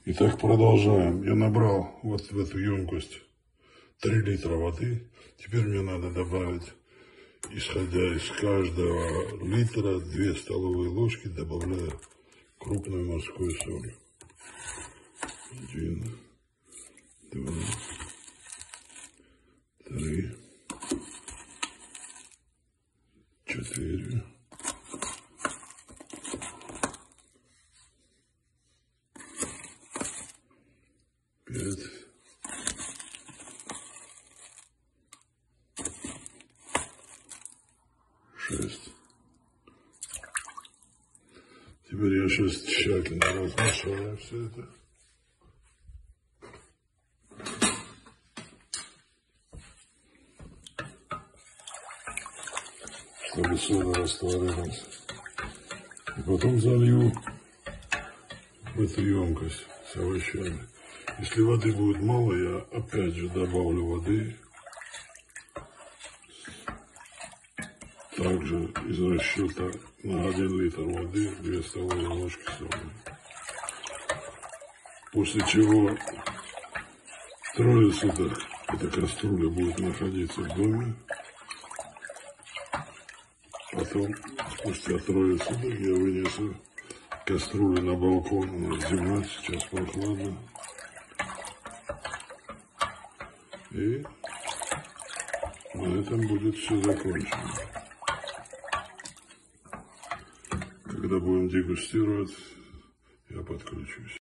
Итак, продолжаем. Я набрал вот в эту емкость 3 литра воды. Теперь мне надо добавить, исходя из каждого литра, 2 столовые ложки, добавляя крупную морскую соль. 1, 2, 3, 4, 5, 6. Теперь я сейчас тщательно размешиваю все это. Чтобы сода растворилась. И потом залью в эту емкость с овощами. Если воды будет мало, я опять же добавлю воды. Также из расчета на 1 литр воды 2 столовые ложки соли. После чего 3 суток эта кастрюля будет находиться в доме. Потом, спустя 3 суток, я вынесу кастрюлю на балкон. У нас зима, сейчас прохладно. И на этом будет все закончено. Когда будем дегустировать, я подключусь.